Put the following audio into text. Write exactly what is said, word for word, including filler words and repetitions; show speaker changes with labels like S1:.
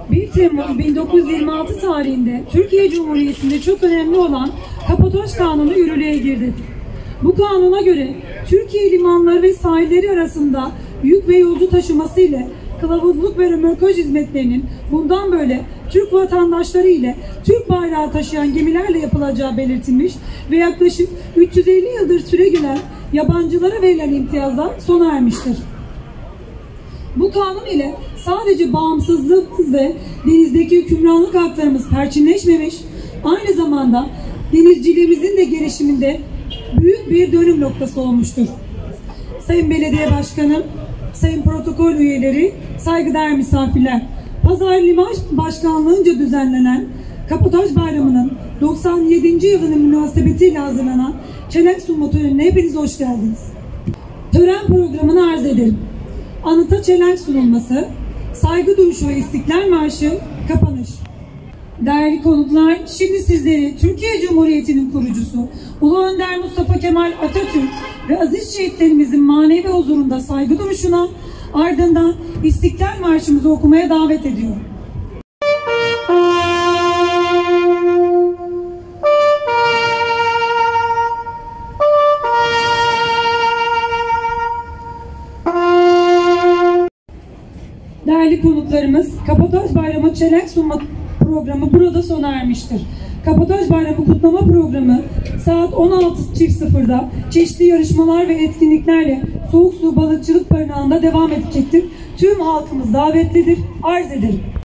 S1: bir Temmuz bin dokuz yüz yirmi altı tarihinde Türkiye Cumhuriyeti'nde çok önemli olan Kapadoş Kanunu yürürlüğe girdi. Bu kanuna göre Türkiye limanları ve sahilleri arasında yük ve yolcu taşıması ile kılavuzluk ve römorkaj hizmetlerinin bundan böyle Türk vatandaşları ile Türk bayrağı taşıyan gemilerle yapılacağı belirtilmiş ve yaklaşık üç yüz elli yıldır süregelen yabancılara verilen imtiyazlar sona ermiştir. Bu kanun ile sadece bağımsızlığımız ve denizdeki hükümranlık haklarımız perçinleşmemiş, aynı zamanda denizciliğimizin de gelişiminde büyük bir dönüm noktası olmuştur. Sayın Belediye Başkanım, Sayın Protokol üyeleri, saygıdeğer misafirler, Pazar Liman Başkanlığı'nca düzenlenen Kapadoş Bayramı'nın doksan yedinci yılının münasebetiyle hazırlanan çelenk sunma törenine hepiniz hoş geldiniz. Tören programını arz ederim. Anıta çelenk sunulması, saygı duruşu ve İstiklal Marşı, kapanış. Değerli konuklar, şimdi sizleri Türkiye Cumhuriyeti'nin kurucusu Ulu Önder Mustafa Kemal Atatürk ve aziz şehitlerimizin manevi huzurunda saygı duruşuna, ardından İstiklal Marşımızı okumaya davet ediyorum. Değerli konuklarımız, Kapadoş Bayramı çelenk sunma programı burada sona ermiştir. Kapadoş Bayramı kutlama programı saat on altı sıfırda çeşitli yarışmalar ve etkinliklerle Soğuk Su Balıkçılık Barınağı'nda devam edecektir. Tüm halkımız davetlidir. Arz ederim.